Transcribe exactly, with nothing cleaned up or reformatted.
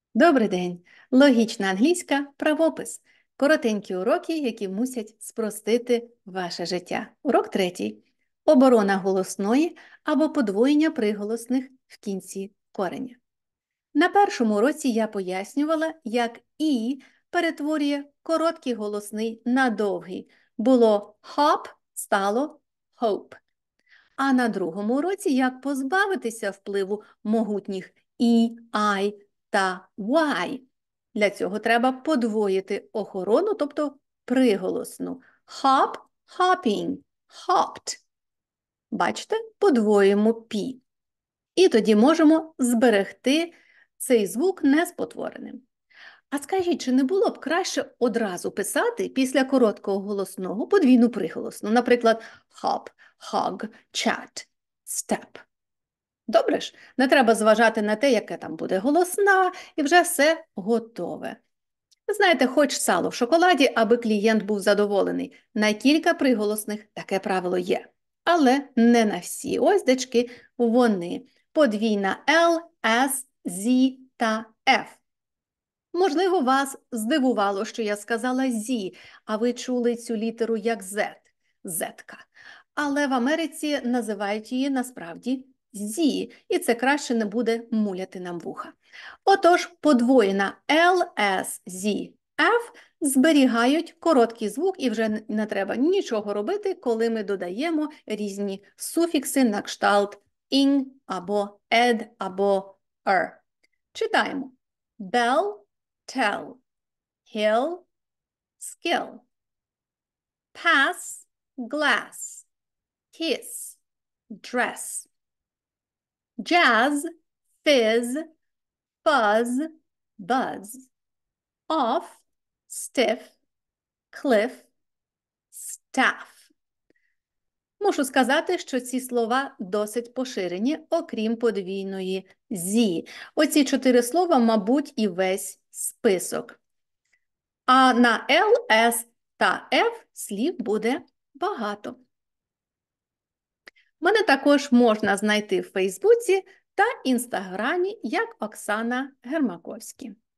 Добрий день! Логічна англійська правопис. Коротенькі уроки, які мусять спростити ваше життя. Урок третій. Оборона голосної або подвоєння приголосних в кінці кореня. На першому уроці я пояснювала, як «і» перетворює короткий голосний на довгий. Було «hop» стало «hope». А на другому уроці, як позбавитися впливу могутніх «і», «ай» та «y». Для цього треба подвоїти охорону, тобто приголосну. Hop, hopping, hopped. Бачите? Подвоїмо «пі». І тоді можемо зберегти цей звук неспотвореним. А скажіть, чи не було б краще одразу писати після короткого голосного подвійну приголосну? Наприклад, hop, hug, chat, step. Добре ж? Не треба зважати на те, яке там буде голосна, і вже все готове. Ви знаєте, хоч сало в шоколаді, аби клієнт був задоволений. На кілька приголосних таке правило є. Але не на всі. Ось, дечки, вони. Подвійна L, S, Z та F. Можливо, вас здивувало, що я сказала «зі», а ви чули цю літеру як «Z», «зетка». Але в Америці називають її насправді «зі», і це краще не буде муляти нам вуха. Отож, подвоєна L, S, Z, F зберігають короткий звук, і вже не треба нічого робити, коли ми додаємо різні суфікси на кшталт «ing» або «ed» або «er». Читаємо. Bell, tell, hill, skill, pass, glass, kiss, dress, jazz, fizz, fuzz, buzz, off, stiff, cliff, staff. Мушу сказати, що ці слова досить поширені, окрім подвійної «зі». Оці чотири слова, мабуть, і весь список. А на L, S та F слів буде багато. Мене також можна знайти в Фейсбуці та Інстаграмі як Оксана Гермаковський.